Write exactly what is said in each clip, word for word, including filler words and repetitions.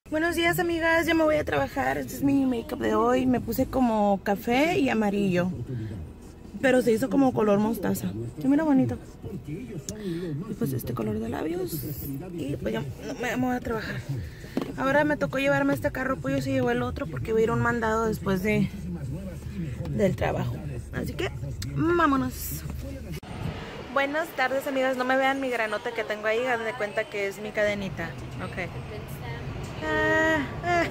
Buenos días, amigas, ya me voy a trabajar. Este es mi make-up de hoy. Me puse como café y amarillo, pero se hizo como color mostaza. Se mira bonito. Y pues este color de labios. Y pues ya me voy a trabajar. Ahora me tocó llevarme este carro, pues yo se llevó el otro porque voy a ir a un mandado después de del trabajo. Así que vámonos. Buenas tardes, amigas. No me vean mi granota que tengo ahí. Hagan de cuenta que es mi cadenita. Ok. Ah, ah.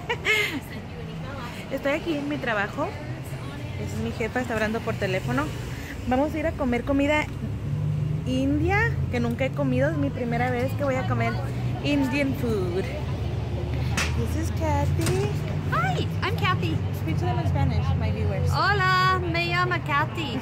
Estoy aquí en mi trabajo. Esa es mi jefa, está hablando por teléfono. Vamos a ir a comer comida india que nunca he comido. Es mi primera vez que voy a comer Indian food. This is Kathy. Hi, I'm Kathy. Speak to them in Spanish, my viewers. Hola, me llamo Kathy.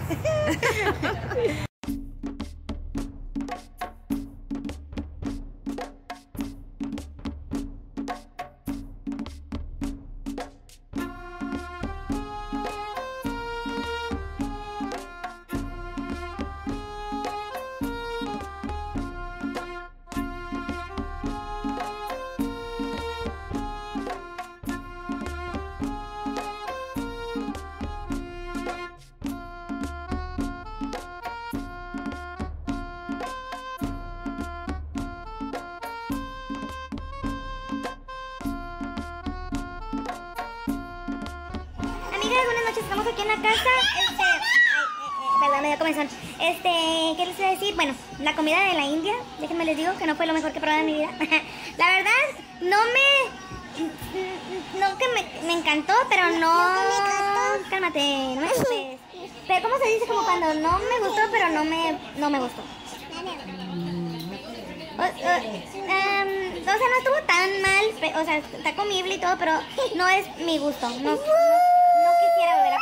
Buenas noches, estamos aquí en la casa. Este, ay, eh, eh, perdón, me dio comezón. Este, ¿qué les iba a decir? Bueno, la comida de la India, déjenme les digo que no fue lo mejor que he probado en mi vida. La verdad, no me, no que me, me encantó, pero no, cálmate, no me gustes. Pero ¿cómo se dice? Como cuando no me gustó, pero no me, no me gustó. O, o, um, o sea, no estuvo tan mal, o sea, está comible y todo, pero no es mi gusto. No, no, no quisiera volver a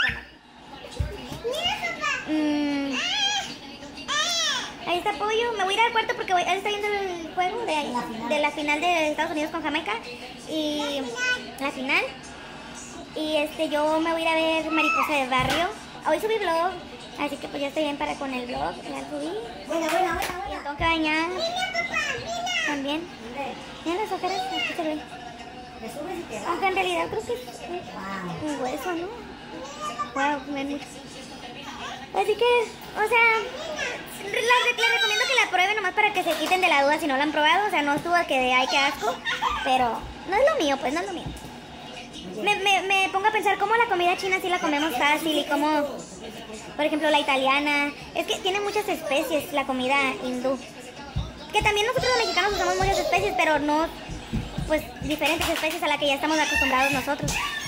comer. Mm, ahí está Pollo. Me voy a ir al cuarto porque voy, él está viendo el juego de, de la final de Estados Unidos con Jamaica. Y la final. Y este, yo me voy a ir a ver Mariposa de Barrio. Hoy subí vlog, así que pues ya estoy bien para con el vlog. Ya subí. Bueno, bueno, bueno. Y tengo que bañar. También. Miren las ojeras, aquí se ven. Aunque en realidad creo que es un hueso, ¿no? Wow, ven mucho. Así que, o sea, les, les recomiendo que la prueben nomás para que se quiten de la duda si no la han probado. O sea, no estuvo que de ay, qué asco, pero no es lo mío, pues no es lo mío. Me, me, me pongo a pensar cómo la comida china sí la comemos fácil y cómo, por ejemplo, la italiana. Es que tiene muchas especies la comida hindú. Que también nosotros los mexicanos usamos muchas especies, pero no, pues, diferentes especies a las que ya estamos acostumbrados nosotros.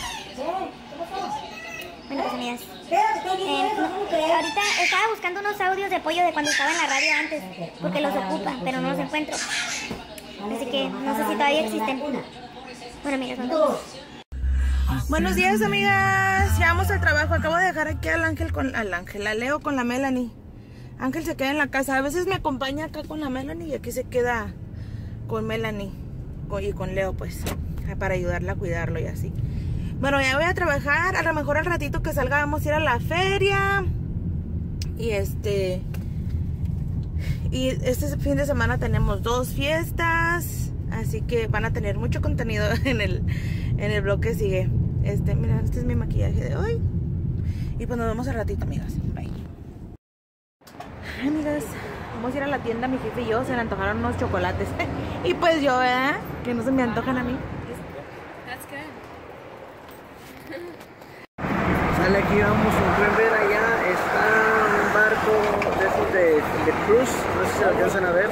Bueno, pues, amigas, eh, no, ahorita estaba buscando unos audios de Pollo de cuando estaba en la radio antes, porque los ocupa, pero no los encuentro. Así que no sé si todavía existen. Bueno, amigas, vamos. Buenos días, amigas. Ya vamos al trabajo. Acabo de dejar aquí al Ángel con al Ángel, a Leo con la Melanie. Ángel se queda en la casa. A veces me acompaña acá con la Melanie y aquí se queda con Melanie y con Leo, pues, para ayudarla a cuidarlo y así. Bueno, ya voy a trabajar. A lo mejor al ratito que salga vamos a ir a la feria. Y este... Y este fin de semana tenemos dos fiestas. Así que van a tener mucho contenido en el, en el blog que sigue. Este, mira, este es mi maquillaje de hoy. Y pues nos vemos al ratito, amigas. Bye. Amigas, vamos a ir a la tienda, mi jefe y yo, se le antojaron unos chocolates. Y pues yo, ¿verdad? Que no se me antojan a mí. That's good. Sale aquí, vamos, como pueden ver allá está un barco de esos de, de cruise, no sé si se alcanzan a ver.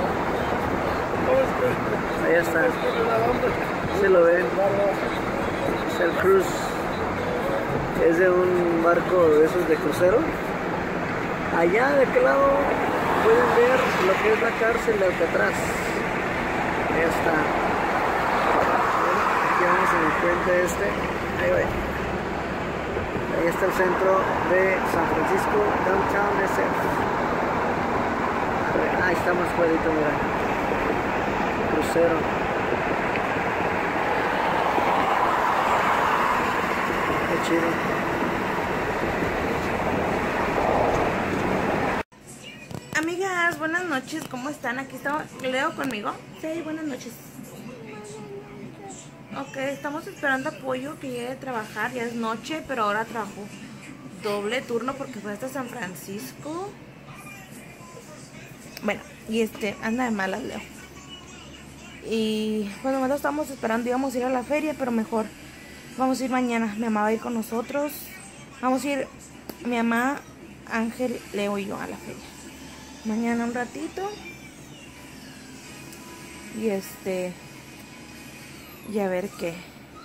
Allá está, se lo ven, es el cruise, es de un barco de esos de crucero. Allá de aquel lado pueden ver lo que es la cárcel de Alcatraz. Ahí está. Aquí vamos en el puente este. Ahí va. Ahí está el centro de San Francisco, Downtown S F. Ahí está más cuadrito, mira. Crucero. Qué chido. Amigas, buenas noches, ¿cómo están? Aquí está Leo conmigo. Sí, buenas noches. Ok, estamos esperando a Pollo que llegue a trabajar. Ya es noche, pero ahora trabajó doble turno porque fue hasta San Francisco. Bueno, y este, anda de malas, Leo. Y bueno, nosotros estamos esperando, íbamos a ir a la feria, pero mejor vamos a ir mañana. Mi mamá va a ir con nosotros. Vamos a ir, mi mamá, Ángel, Leo y yo a la feria. Mañana un ratito. Y este, y a ver qué.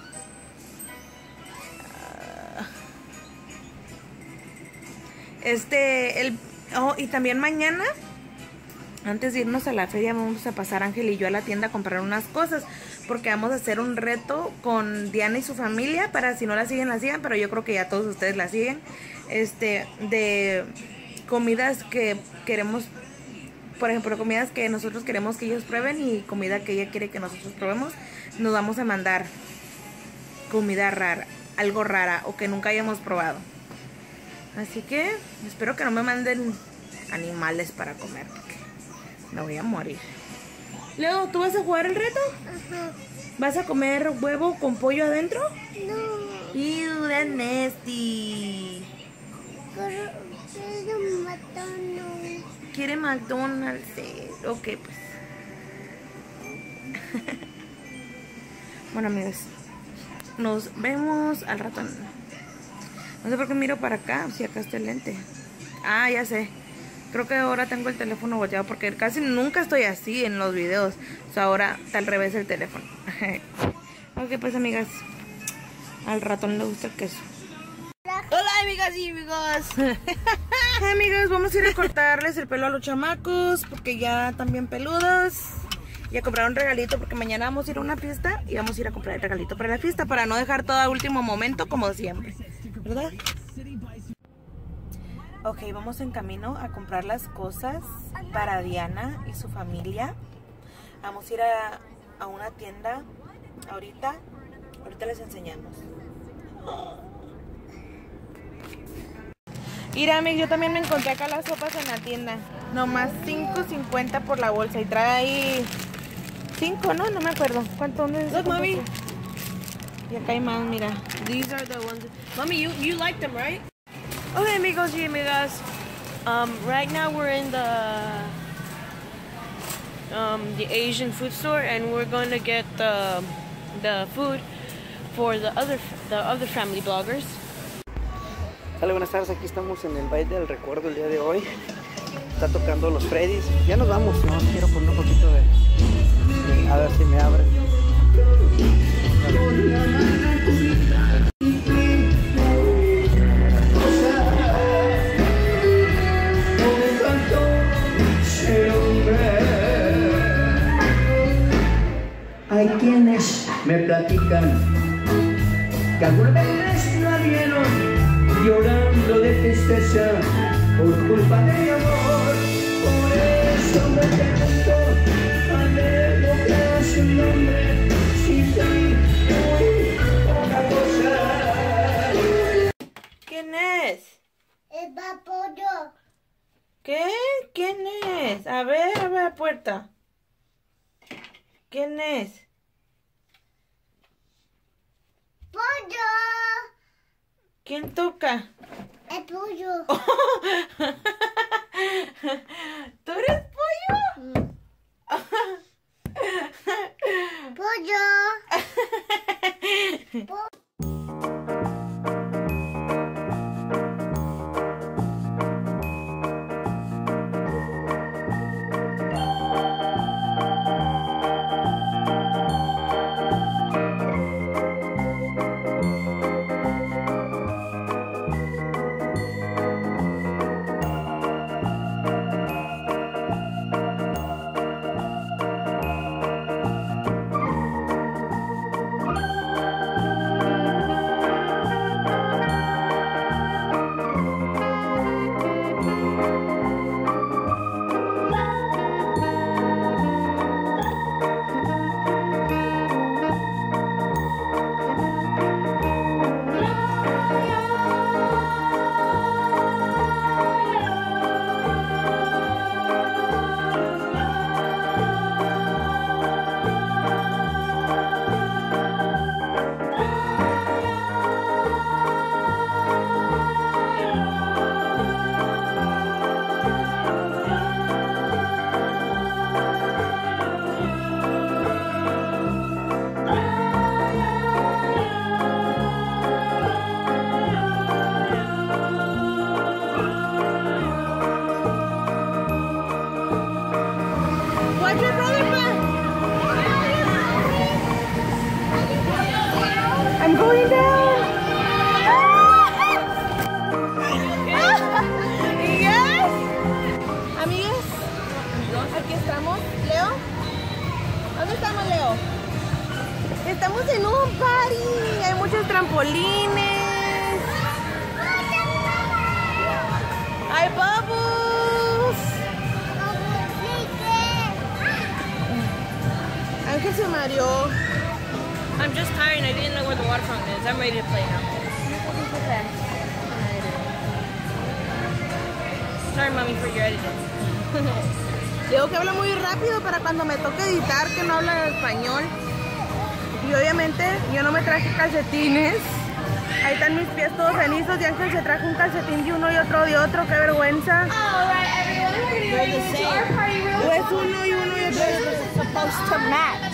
Este, el, oh, y también mañana, antes de irnos a la feria, vamos a pasar Ángel y yo a la tienda a comprar unas cosas. Porque vamos a hacer un reto con Diana y su familia. Para si no la siguen, la sigan. Pero yo creo que ya todos ustedes la siguen. Este, de comidas que queremos. Por ejemplo, comidas que nosotros queremos que ellos prueben. Y comida que ella quiere que nosotros probemos. Nos vamos a mandar comida rara. Algo rara o que nunca hayamos probado. Así que espero que no me manden animales para comer. Porque me voy a morir. Leo, ¿tú vas a jugar el reto? Ajá. ¿Vas a comer huevo con pollo adentro? No. Ew, that's nasty. Quiero, quiero McDonald's. ¿Quiere McDonald's? Sí. Ok, pues. Bueno, amigos. Nos vemos al rato. No sé por qué miro para acá. Si acá está el lente. Ah, ya sé. Creo que ahora tengo el teléfono volteado porque casi nunca estoy así en los videos. O sea, ahora está al revés el teléfono. Ok, pues amigas. Al ratón le gusta el queso. Hola amigas y amigos. Amigos, vamos a ir a cortarles el pelo a los chamacos porque ya están bien peludos. Y a comprar un regalito porque mañana vamos a ir a una fiesta y vamos a ir a comprar el regalito para la fiesta para no dejar todo a último momento como siempre, ¿verdad? Ok, vamos en camino a comprar las cosas para Diana y su familia. Vamos a ir a, a una tienda ahorita. Ahorita les enseñamos. Mira, amigos, yo también me encontré acá las sopas en la tienda. Nomás cinco cincuenta por la bolsa. Y trae ahí cinco, ¿no? No me acuerdo. ¿Cuánto? ¿Dónde es? Look, mommy. Y acá hay más, mira. These are the ones. Mommy, you you like them, right? Okay, amigos y amigas. Um, right now we're in the um, the Asian food store, and we're going to get the the food for the other the other family bloggers. Hola, buenas tardes. Aquí estamos en el baile del recuerdo el día de hoy. Está tocando los Freddys. Ya nos vamos. No, quiero poner un poquito de, de a ver si me abre. Hay quienes me platican que alguna vez la vieron llorando de tristeza por culpa de mi amor. Por eso me pregunto, anhelo que su nombre, si soy muy poca cosa. ¿Quién es? Es pollo. ¿Qué? ¿Quién es? A ver, abre la puerta. ¿Quién es? Pollo. ¿Quién toca? Es pollo. ¿Tú eres pollo? Pollo. trampolines. ¡Hay bubbles! Ángel se mareó. I'm just tired and I didn't know where the water fountain is. I'm ready to play now. Sorry, mommy, for your editing. Digo que habla muy rápido para cuando me toque editar, que no habla español. Y obviamente yo no me traje calcetines. Ahí están mis pies todos cenizos y Ángel se trajo un calcetín de uno y otro de otro. ¡Qué vergüenza! O es uno y uno y otro de otro. Supposed to match.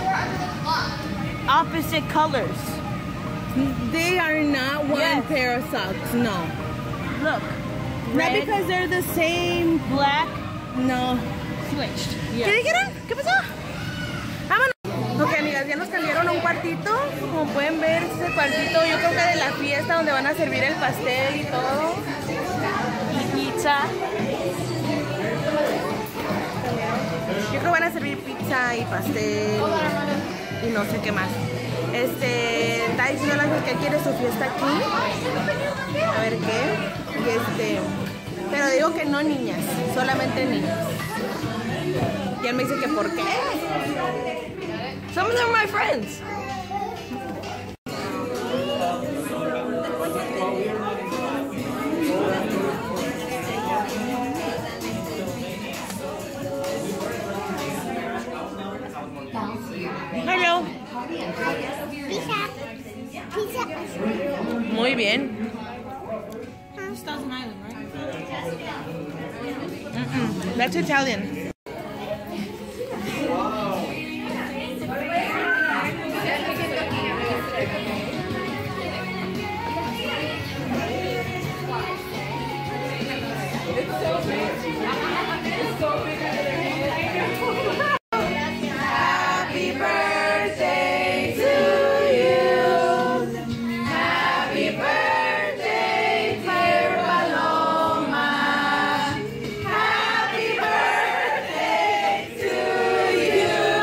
Opposite colors. They are not one Yes. pair of socks, no. Look. Not Red, because they're the same. black, No. switched. ¿Qué dijeron? ¿Qué pasó? Vámonos. Ok, amigas, ya nos cambiaron a un cuartito. Como pueden ver, este es el cuartito, yo creo que de la fiesta donde van a servir el pastel y todo. Y pizza. Yo creo que van a servir pizza y pastel y no sé qué más. Este, está diciendo a Ángel que él quiere su fiesta aquí. A ver qué. Y este, pero digo que no niñas, solamente niños. Y él me dice que por qué. Some of them are my friends. Hello. Pizza. Pizza. Muy bien. Mm-mm, that's Italian. Happy birthday to you. Happy birthday, dear Paloma. Happy birthday to you.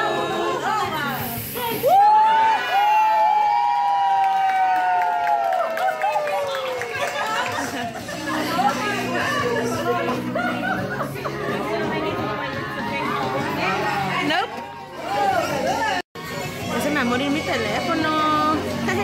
Nope. Ya se me va a morir mi teléfono.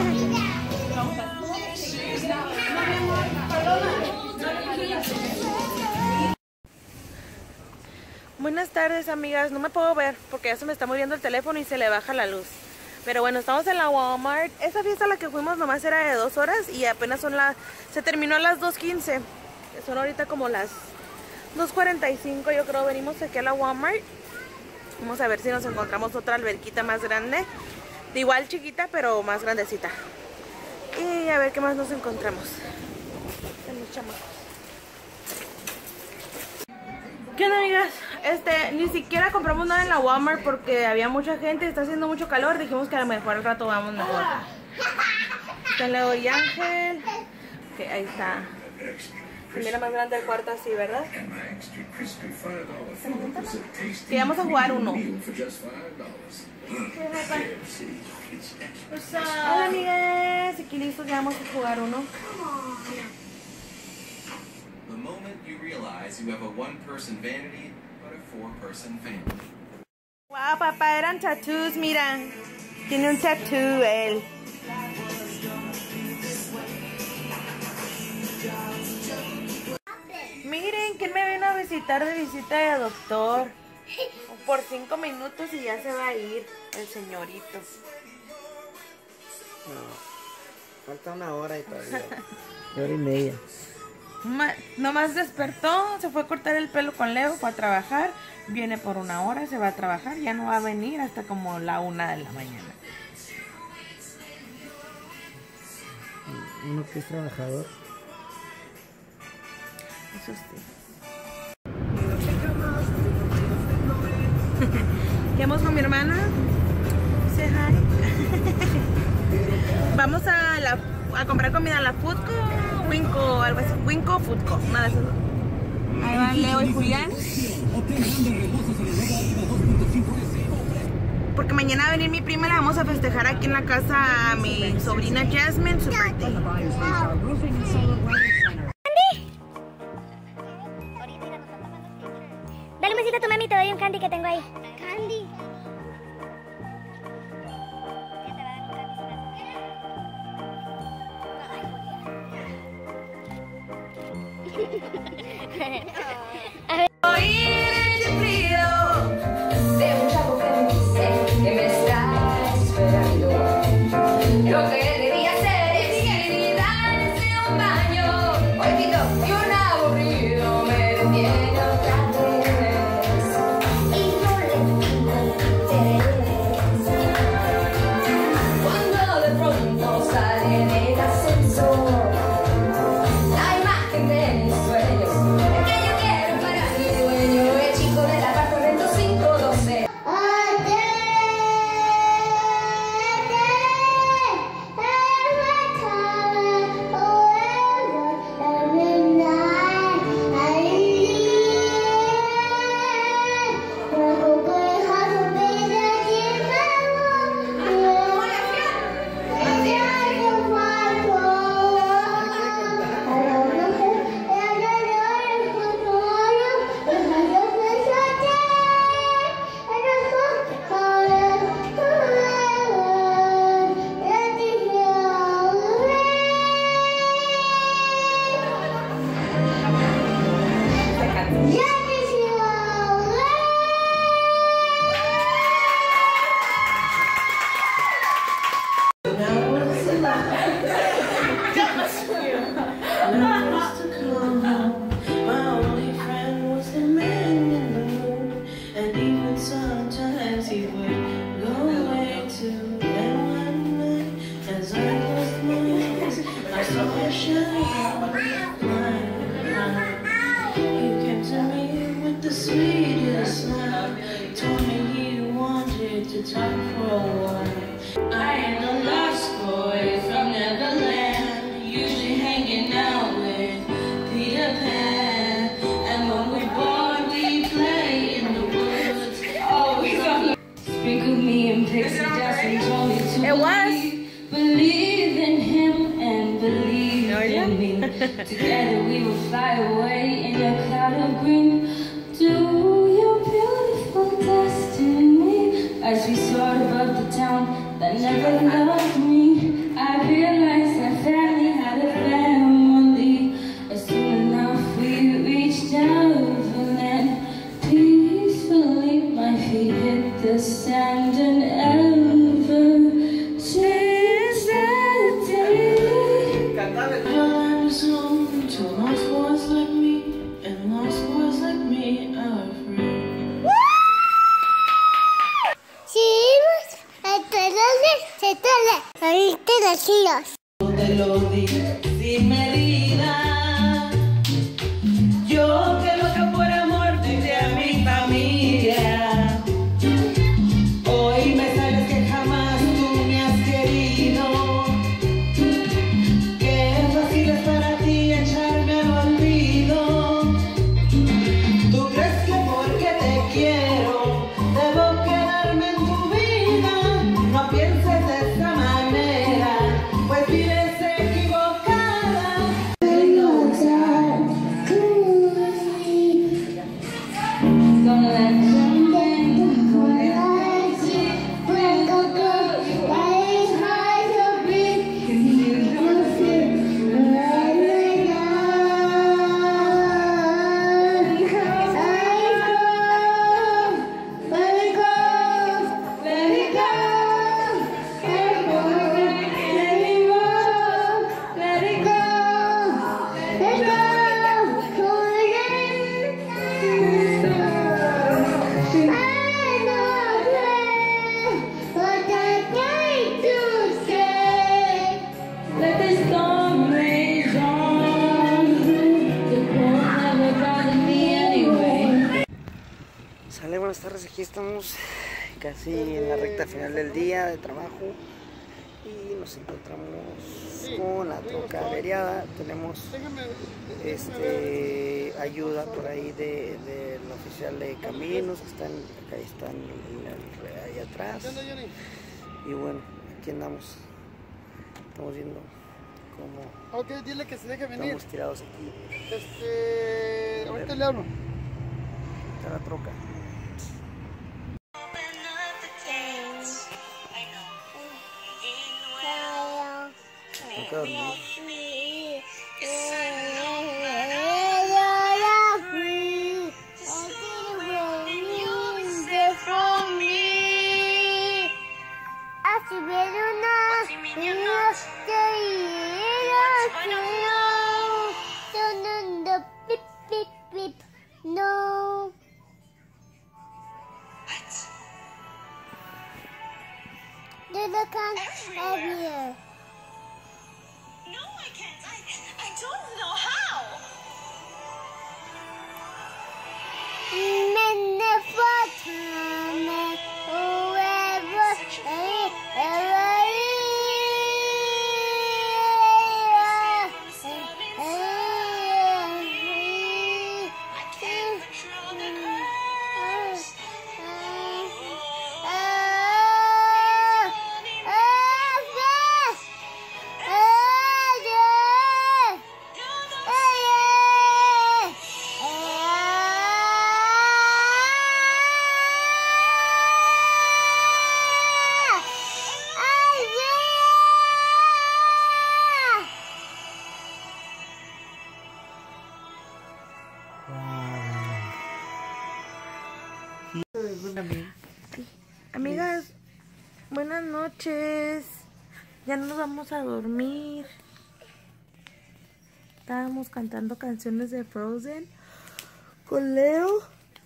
Buenas tardes, amigas. No me puedo ver porque ya se me está muriendo el teléfono y se le baja la luz. Pero bueno, estamos en la Walmart. Esa fiesta a la que fuimos nomás era de dos horas y apenas son las... Se terminó a las dos quince. Son ahorita como las dos cuarenta y cinco, yo creo. Venimos aquí a la Walmart. Vamos a ver si nos encontramos otra alberquita más grande. De igual chiquita, pero más grandecita. Y a ver qué más nos encontramos. En los chamacos. ¿Qué onda, amigas? Este, ni siquiera compramos nada en la Walmart porque había mucha gente, está haciendo mucho calor. Dijimos que a lo mejor al rato vamos mejor. Está Leo y Ángel. Ok, ahí está. Se mira más grande el cuarto así, ¿verdad? Sí, vamos a jugar uno. Hola, amigas. Aquí listos, ya vamos a jugar uno. The moment you realize you have a one-person vanity, but a four-person family. Wow, papá, eran tattoos, mira. Tiene un tattoo él. Miren, ¿quién me vino a visitar de visita de doctor? Por cinco minutos y ya se va a ir el señorito. No, falta una hora y todavía. Una hora y media. Ma- nomás despertó, se fue a cortar el pelo con Leo, fue a trabajar. Viene por una hora, se va a trabajar. Ya no va a venir hasta como la una de la mañana. Uno que es trabajador. Eso sí. ¿Qué vamos con mi hermana? Say hi. Vamos a, la, a comprar comida a la Foodco, Winco, algo así. Winco, Foodco, una de esas dos. Ahí van Leo y Julián. porque mañana va a venir mi prima y la vamos a festejar aquí en la casa a mi sobrina Jasmine, su birthday. Dale un besito a tu mami, te doy un candy que tengo ahí. Candy. A ver. Oír el frío de un chavo que me dice que me está esperando. Lo que debía hacer es darse un baño. Hoy quito y un aburrido me detiene otra vez. Y no le interesa cuando de pronto sale en el ascensor la imagen de mis sueños. It was. Believe in him and believe in me. Together we will fly away in a cloud of green. Do your beautiful destiny. As we soared above the town that never loved me, I realized I finally had a family. As soon enough we reached out and then peacefully my feet hit the sand and ever since that day I was home to lost boys like me, and lost boys like me are free. Sí, entonces se te ahorita los hilos. Te lo di sin medida. Yo que loca por amor dije a mi familia. Hoy me sabes que jamás tú me has querido. Qué fácil es para ti echarme al olvido. Tú crees que porque te quiero debo quedarme en tu vida. No pienses de esa manera, pues vives equivocada. Con la Sale, buenas tardes, aquí estamos casi en la recta final del día de trabajo y nos encontramos con la troca averiada. Tenemos este, ayuda por ahí del de, de oficial de caminos que están, acá están ahí atrás. Y bueno, aquí andamos. Estamos viendo cómo ok, dile que se deje venir. Estamos tirados aquí. Este, ahorita le hablo. Está la troca. Tengo que dormir. No. Do the can heavier. No, I can't. I, I don't know how. Many for whoever ever Amigas, buenas noches. Ya nos vamos a dormir. Estábamos cantando canciones de Frozen con Leo.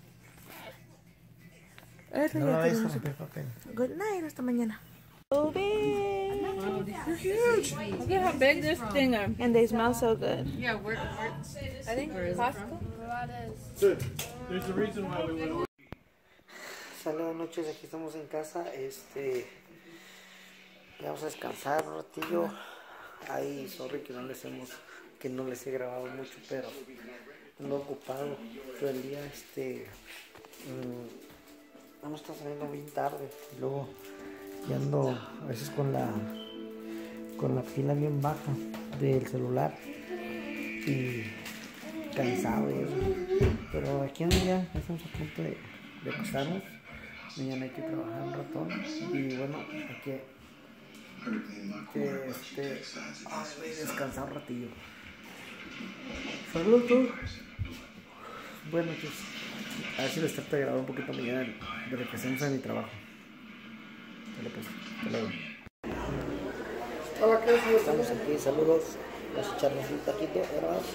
No la vayas a romper papel. Good night, hasta mañana. Oh, big. Wow, these are huge. Look at how big this thing is. And they smell so good. Yeah, we're, we're I think we're Costco. There's a reason why we went away. Saludos, noches, aquí estamos en casa. Este, ya vamos a descansar un ratillo. Ay, sorry que no les hemos, que no les he grabado mucho, pero ando ocupado todo el día. Este, mmm, vamos a estar saliendo bien tarde. Y luego ya ando a veces con la, con la pila bien baja del celular y cansado y eso. Pero aquí ando ya, ya estamos a punto de, de acostarnos. Mañana hay que trabajar un ratón y bueno, hay que, que este, ay, descansar un ratillo. Saludos. Buenas noches. A ver si les trato de grabar un poquito mañana de lo que hacemos en mi trabajo. Dale pues, hasta luego. Hola, ¿qué es? Estamos aquí, saludos. Vamos a echarnos un taquito, ¿verdad?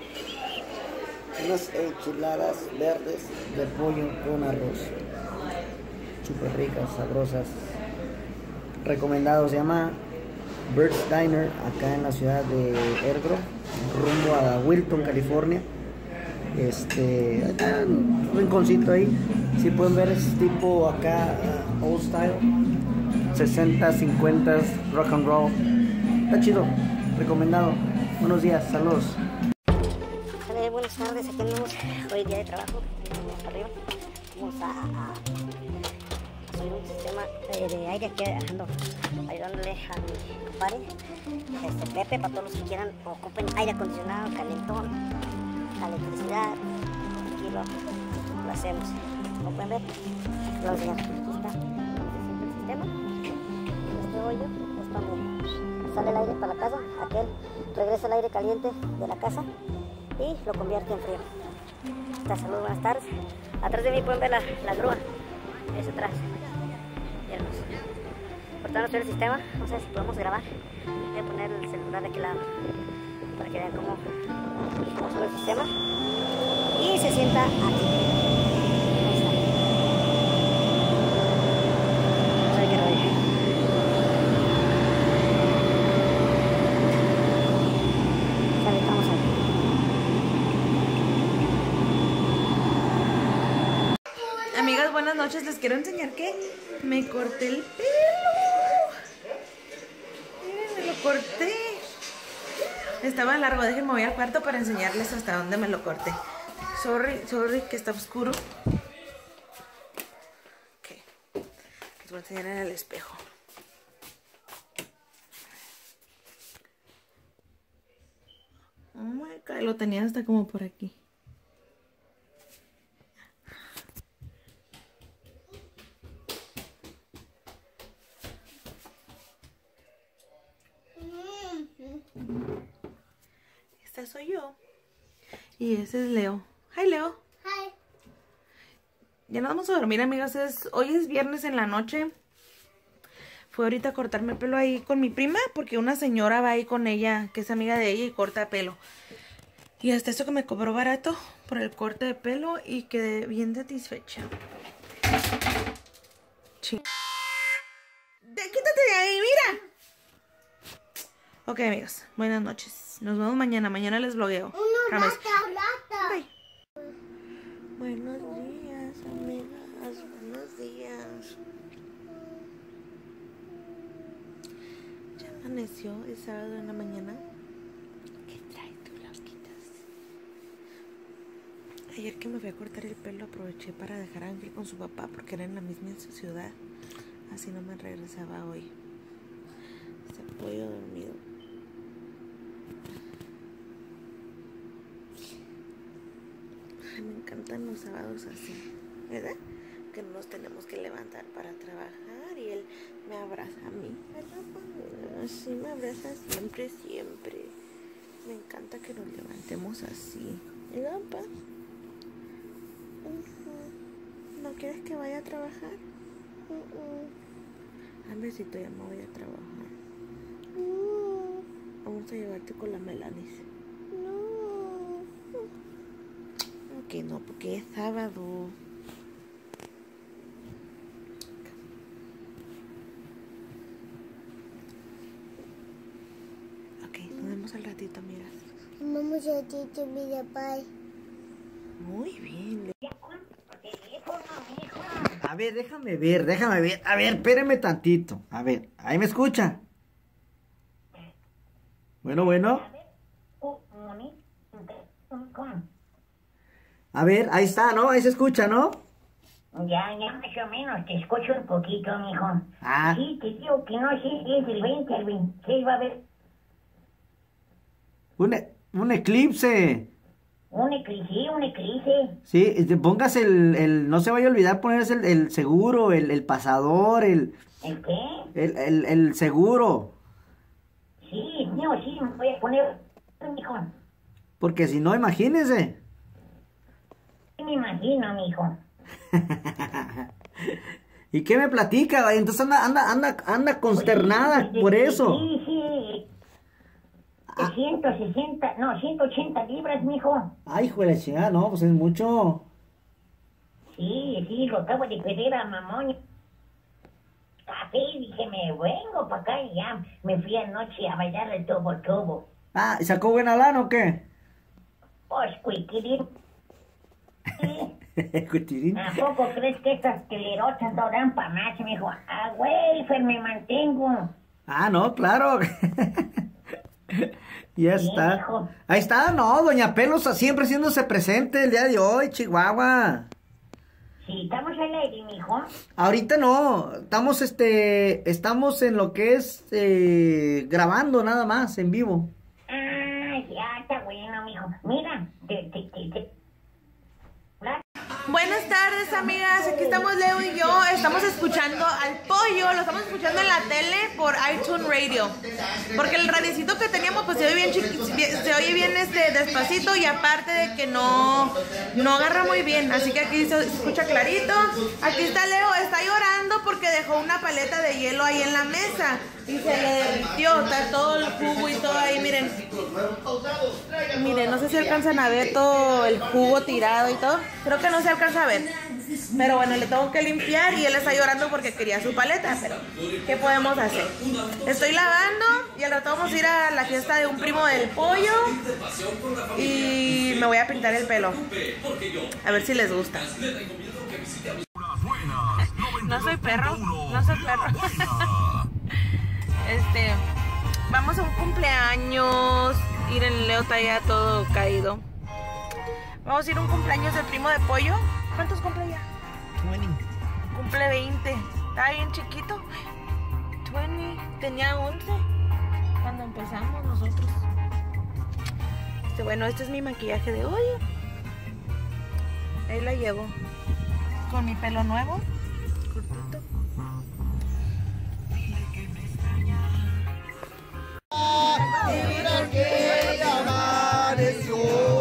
Unas enchiladas verdes de pollo con arroz. Súper ricas, sabrosas. Recomendado, se llama Bird's Diner, acá en la ciudad de Ergro, rumbo a Wilton, California. Este, acá un rinconcito ahí. Si pueden ver, es tipo acá uh, old style, sesenta, cincuenta, rock and roll. Está chido, recomendado. Buenos días, saludos. Hola, buenas tardes, aquí andamos hoy día de trabajo. Vamos arriba, vamos a, a, a subir un sistema de, de aire aquí, ando ayudándole a mi compadre, este Pepe, para todos los que quieran o ocupen aire acondicionado, calentón, electricidad, aquí lo, lo hacemos. Como pueden ver, lo vamos a enseñar. Aquí está el sistema, este hoyo es donde sale el aire para la casa, aquel regresa el aire caliente de la casa y lo convierte en frío. Hasta saludos, buenas tardes. Atrás de mí pueden ver la, la grúa, es atrás. Hermoso. Cortando el sistema, vamos a ver si podemos grabar. Voy a poner el celular de aquel lado para que vean cómo, cómo sube el sistema. Y se sienta aquí. Ahí está. Vamos a ver qué rollo. Sale, estamos aquí. Amigas, buenas noches. Les quiero enseñar que me corté el pelo. corté. Estaba largo, déjenme voy al cuarto para enseñarles hasta dónde me lo corté. Sorry, sorry que está oscuro. Ok, les voy a enseñar en el espejo. Oh my God, lo tenía hasta como por aquí. Esta soy yo. Y ese es Leo. Hi, Leo. Hi. Ya nos vamos a dormir, amigas. Es, hoy es viernes en la noche. Fui ahorita a cortarme el pelo ahí con mi prima, porque una señora va ahí con ella, que es amiga de ella, y corta pelo. Y hasta eso que me cobró barato por el corte de pelo y quedé bien satisfecha. Ching. De, quítate de ahí, mira. Ok, amigos, buenas noches. Nos vemos mañana. Mañana les vlogueo. Uno rata, rata. Bye. Buenos días, amigas. Buenos días. Ya amaneció, es sábado en la mañana. ¿Qué trae tu loquitas? Ayer que me fui a cortar el pelo aproveché para dejar a Ángel con su papá porque era en la misma ciudad. Así no me regresaba hoy. Ese pollo dormido. Ay, me encantan los sábados así, ¿verdad? Que no nos tenemos que levantar para trabajar y él me abraza a mí, ¿verdad? Así me abraza siempre, siempre. Me encanta que nos levantemos así, ¿verdad, papá? Uh-huh. ¿No quieres que vaya a trabajar? Uh-uh. A ver si todavía no voy a trabajar. Uh-uh. Vamos a llevarte con la Melanie. Que no, porque es sábado. Ok, nos vemos al ratito, amigas. Vamos al ratito, mira, bye. Muy bien. A ver, déjame ver, déjame ver. A ver, espéreme tantito. A ver, ¿ahí me escucha? Bueno, bueno. A ver, ahí está, ¿no? Ahí se escucha, ¿no? Ya, ya más o menos, te escucho un poquito, mijo. Ah. Sí, te digo que no sé si es el veinte, el veintiséis va a haber Un, e- un eclipse. un eclipse, un eclipse. Sí, este, póngase el, el, no se vaya a olvidar ponerse el, el seguro, el, el pasador, el... ¿El qué? El, el, el seguro. Sí, no, sí, me voy a poner, mijo. Porque si no, imagínese. Sí me imagino, mijo. ¿Y qué me platica? Entonces anda, anda, anda, anda consternada Pues, por sí, eso. Sí, sí. De ciento sesenta, no, ciento ochenta libras, mijo. Ay, hijo de la chingada, no, pues es mucho. Sí, sí, lo acabo de pedir a mamón. Café, dije, me vengo para acá y ya me fui anoche a bailar el tobo tobo. Ah, ¿y sacó buena lana o qué? Pues, cuiquirín. Cuitirín. ¿A poco crees que estas telerochas no dan para más, mijo? A welfare me mantengo. Ah, no, claro. Ya Sí, está. hijo. Ahí está, no, doña Pelos siempre haciéndose presente el día de hoy, Chihuahua. Sí, estamos al aire, mijo. Ahorita no, estamos este, estamos en lo que es eh, grabando nada más, en vivo. Ah, ya está bueno, mijo. Mira, te, te, te, te. Buenas tardes, amigas. Aquí estamos Leo y yo. Estamos escuchando al pollo. Lo estamos escuchando en la tele por iTunes Radio. Porque el radiocito que teníamos pues se oye bien chiqui, se oye bien este despacito y aparte de que no no agarra muy bien. Así que aquí se escucha clarito. Aquí está Leo, está llorando porque dejó una paleta de hielo ahí en la mesa y se le derritió. Está todo el jugo y todo ahí, miren. Miren, no sé si alcanzan a ver todo el jugo tirado y todo. Creo que no se alcanza a ver. Pero bueno, le tengo que limpiar y él está llorando porque quería su paleta. Pero, ¿qué podemos hacer? Estoy lavando y al rato vamos a ir a la fiesta de un primo del pollo. Y me voy a pintar el pelo. A ver si les gusta. No soy perro, no soy perro. Este, Vamos a un cumpleaños. Ir en Leo está ya todo caído. Vamos a ir a un cumpleaños del primo de Pollo. ¿Cuántos cumple ya? veinte. Cumple veinte. Está bien chiquito. veinte. Tenía once cuando empezamos nosotros. Este, bueno, este es mi maquillaje de hoy. Ahí la llevo. Con mi pelo nuevo. Cortito. Mira que ya amaneció.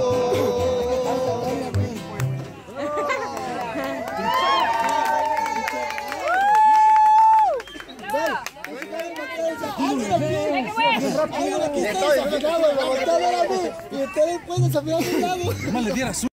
Y ustedes pueden desafiar a mi lado. ¿Cómo le diera su?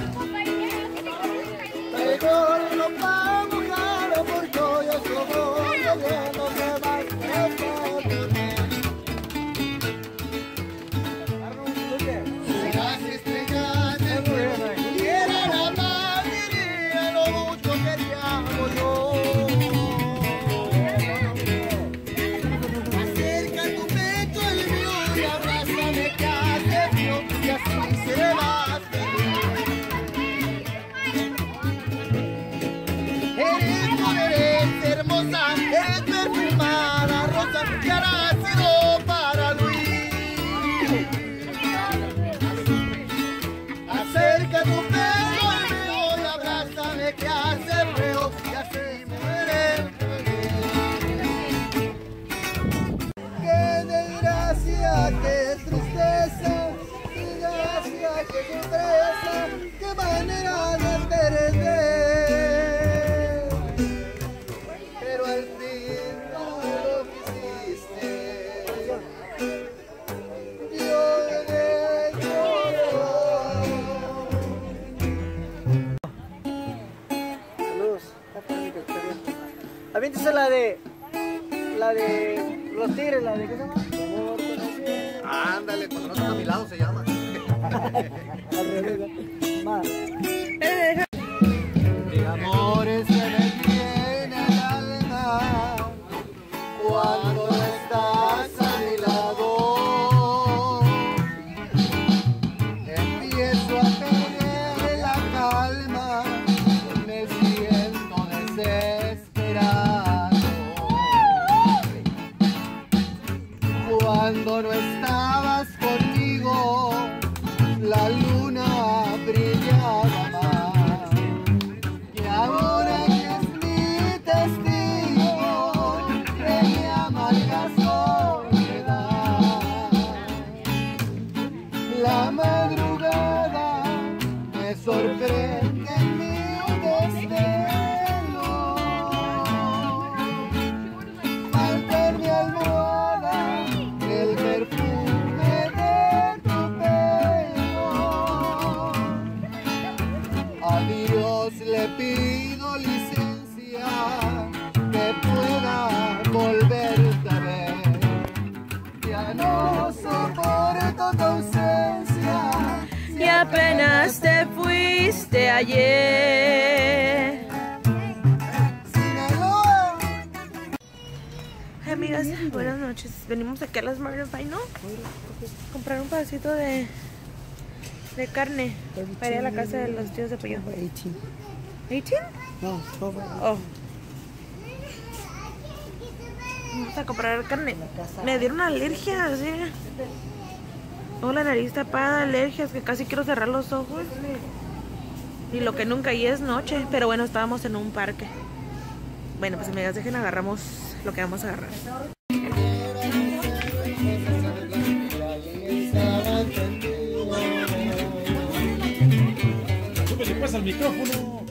Aviéntese la de la de los tigres, la de ¿qué se llama? Ándale, cuando no estás a mi lado se llama. Al revés. Más. De amores se me viene al alma cuando estás a mi lado. Empiezo a perder la calma, me siento desesperado. Cuando no estabas conmigo, la luna brillaba más. Y ahora que es mi testigo de mi amarga soledad, la madrugada me sorprende en mi desvelo. Falta en mi almohada el perfume de tu pelo. A Dios le pido licencia que pueda volverte a ver. Ya no soporto tu ausencia. Y apenas te fuiste ayer. Hey, amigas, buenas noches. Venimos aquí a las Murder Pie, ¿no? Comprar un pedacito de, de carne para ir a la casa de los tíos de Pollo. eighteen. ¿eighteen? No, over. Oh. Vamos a comprar carne. Me dieron alergia, así. Oh, la nariz tapada, alergias, que casi quiero cerrar los ojos. Y lo que nunca y es noche. Pero bueno, estábamos en un parque. Bueno, pues amigas, dejen agarramos lo que vamos a agarrar. Súbele pues al micrófono.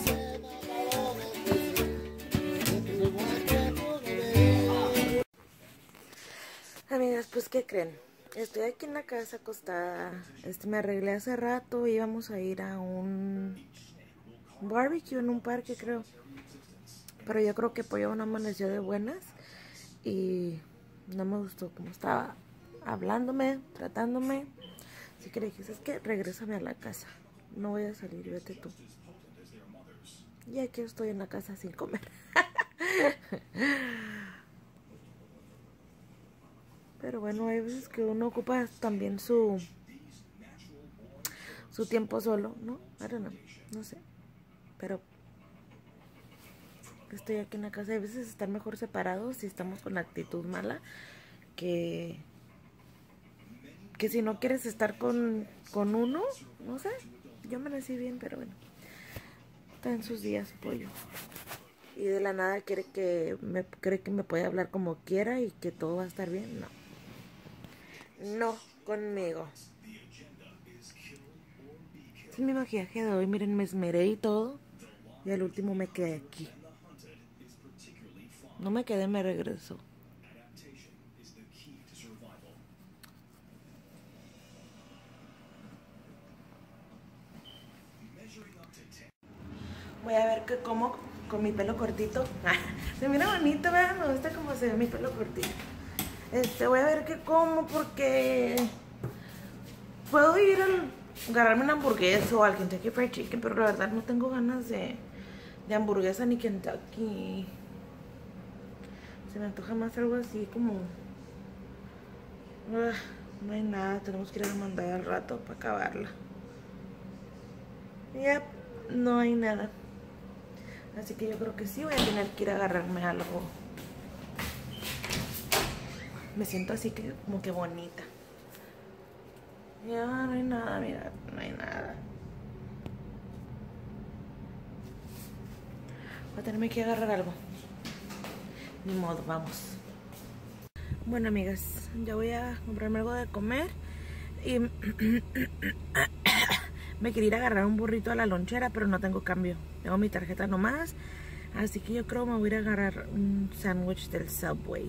Amigas, pues ¿qué creen? Estoy aquí en la casa acostada. Este, me arreglé hace rato. Íbamos a ir a un barbecue en un parque, creo. Pero yo creo que Pollo no amaneció de buenas. Y no me gustó cómo estaba hablándome, tratándome. Así que le dije, es que regrésame a la casa. No voy a salir, vete tú. Y aquí estoy en la casa sin comer. Pero bueno, hay veces que uno ocupa también su su tiempo solo, ¿no? I don't know, no sé. Pero estoy aquí en la casa. Hay veces están mejor separados si estamos con actitud mala que que si no quieres estar con, con uno, no sé. Yo me nací bien, pero bueno. Está en sus días, pollo. Y de la nada quiere que me cree que me puede hablar como quiera y que todo va a estar bien. No. No conmigo. Es mi maquillaje de hoy. Miren, me esmeré y todo. Y al último me quedé aquí. No me quedé, me regresó. Voy a ver que como con mi pelo cortito. Se mira bonito, ¿verdad? Me gusta cómo se ve mi pelo cortito. Este, voy a ver qué como porque puedo ir a agarrarme una hamburguesa o al Kentucky Fried Chicken, pero la verdad no tengo ganas de, de hamburguesa ni Kentucky. Se me antoja más algo así como... Uh, no hay nada, tenemos que ir a mandar al rato para acabarla. Yep, no hay nada. Así que yo creo que sí voy a tener que ir a agarrarme algo. Me siento así que como que bonita. Ya no hay nada, mira, no hay nada. Voy a tenerme que agarrar algo. Ni modo, vamos. Bueno, amigas, ya voy a comprarme algo de comer. Y me quería ir a agarrar un burrito a la lonchera, pero no tengo cambio. Tengo mi tarjeta nomás. Así que yo creo que me voy a ir a agarrar un sándwich del Subway.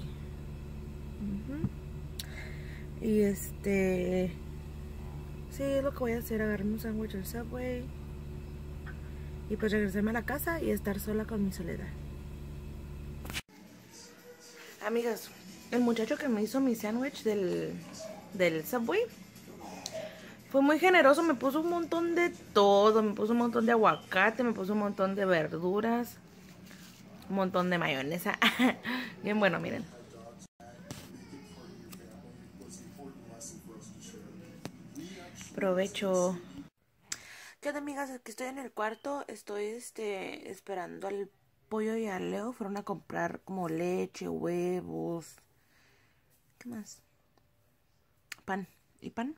Uh-huh. Y este... sí, es lo que voy a hacer, agarrarme un sándwich del Subway. Y pues regresarme a la casa y estar sola con mi soledad. Amigas, el muchacho que me hizo mi sándwich del, del Subway fue muy generoso, me puso un montón de todo, me puso un montón de aguacate, me puso un montón de verduras, un montón de mayonesa. Bien bueno, miren. Provecho. ¿Qué onda, amigas? Aquí estoy en el cuarto, estoy este esperando al pollo y al Leo. Fueron a comprar como leche, huevos. ¿Qué más? Pan. ¿Y pan?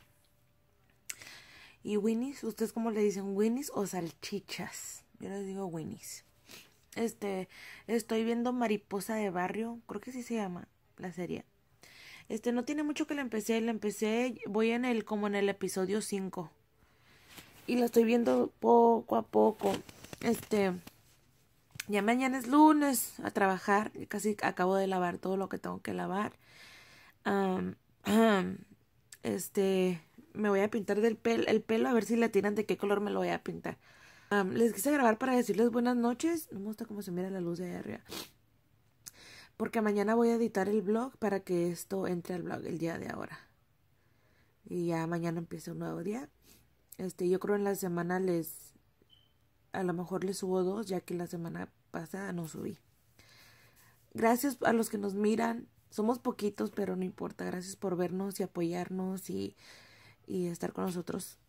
Y Winnie's, ¿ustedes cómo le dicen? ¿Winnie's o salchichas? Yo les digo Winnie's. Este, estoy viendo Mariposa de Barrio, creo que sí se llama la serie. Este, no tiene mucho que la empecé, la empecé, voy en el, como en el episodio cinco. Y la estoy viendo poco a poco. Este, ya mañana es lunes, a trabajar, casi acabo de lavar todo lo que tengo que lavar. Um, um, este... me voy a pintar del pel el pelo, a ver si le tiran de qué color me lo voy a pintar. Um, les quise grabar para decirles buenas noches. No me gusta cómo se mira la luz de allá arriba. Porque mañana voy a editar el vlog para que esto entre al vlog el día de ahora. Y ya mañana empieza un nuevo día. Este, yo creo en la semana les... a lo mejor les subo dos, ya que la semana pasada no subí. Gracias a los que nos miran. Somos poquitos, pero no importa. Gracias por vernos y apoyarnos y... y estar con nosotros.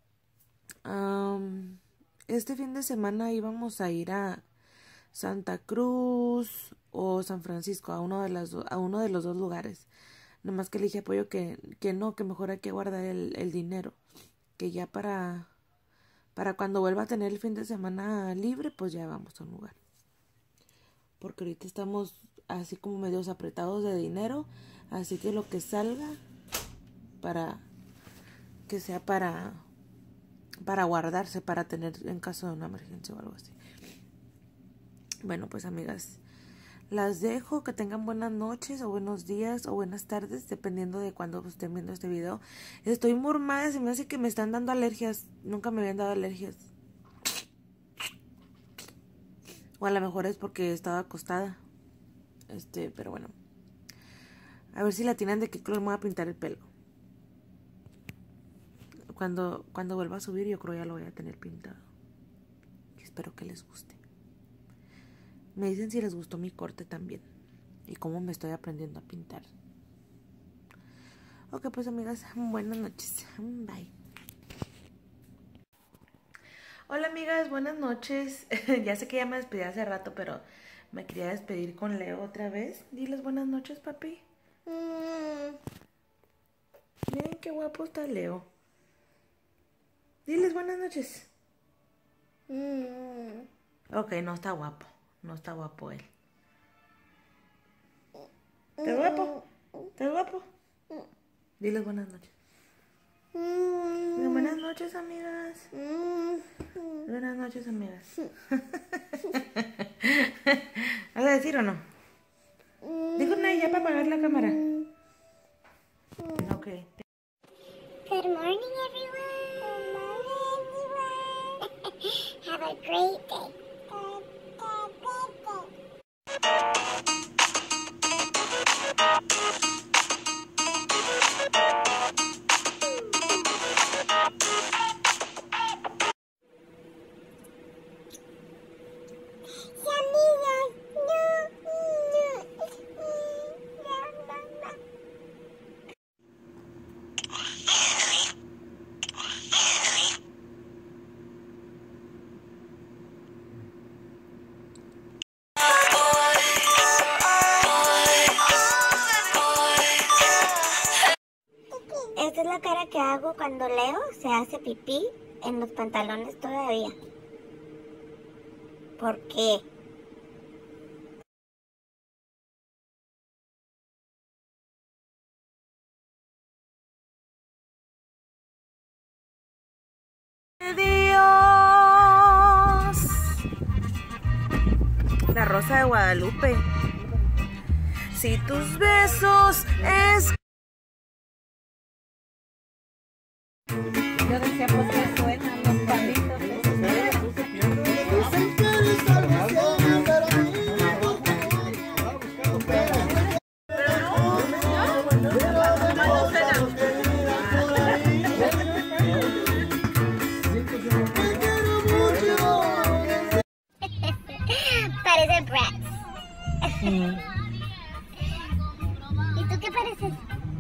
Um, este fin de semana íbamos a ir a Santa Cruz o San Francisco, a uno de las do, a uno de los dos lugares. Nomás que le dije a Pollo que, que no, que mejor hay que guardar el, el dinero. Que ya para, para cuando vuelva a tener el fin de semana libre, pues ya vamos a un lugar. Porque ahorita estamos así como medios apretados de dinero. Así que lo que salga para... que sea para para guardarse, para tener en caso de una emergencia o algo así. Bueno, pues amigas, las dejo, que tengan buenas noches o buenos días o buenas tardes, dependiendo de cuando estén viendo este video. Estoy mormada, se me hace que me están dando alergias. Nunca me habían dado alergias. O a lo mejor es porque estaba acostada. Este, pero bueno. A ver si la tienen de qué color me voy a pintar el pelo. Cuando, cuando vuelva a subir, yo creo ya lo voy a tener pintado. Y espero que les guste. Me dicen si les gustó mi corte también. Y cómo me estoy aprendiendo a pintar. Ok, pues amigas, buenas noches. Bye. Hola amigas, buenas noches. Ya sé que ya me despedí hace rato, pero me quería despedir con Leo otra vez. Diles buenas noches, papi. Mm. Miren qué guapo está Leo. Diles buenas noches. Mm. Ok, no está guapo. No está guapo él. ¿Estás guapo? ¿Estás guapo? Diles buenas noches. Buenas noches, amigas. Buenas noches, amigas. ¿Vas a decir o no? Digo una ya para apagar la cámara. Ok. Good morning, everyone. Good morning, everyone. Have a great day. Esta es la cara que hago cuando Leo se hace pipí en los pantalones todavía. ¿Por qué? Dios. La Rosa de Guadalupe. Si tus besos es... Yo decía, pues que suenan los palitos. Dicen que eres algo serio, pero Parece Bratz. ¿Y tú qué pareces?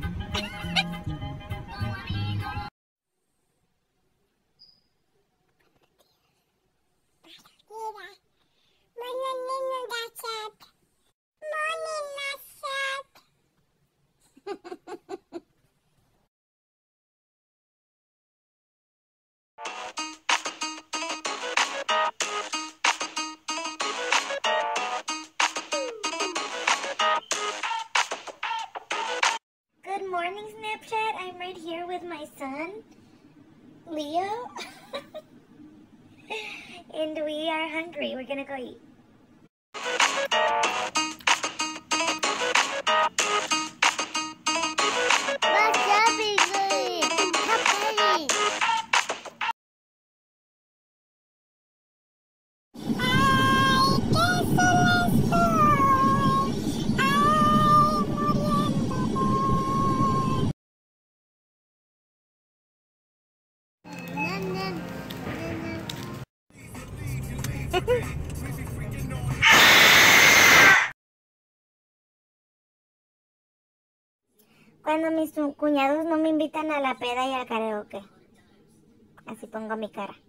Good morning, Snapchat. I'm right here with my son, Leo. And we are hungry. We're gonna go eat. What's up, Eagley? How pretty. Cuando mis cuñados no me invitan a la peda y al karaoke. Así pongo mi cara.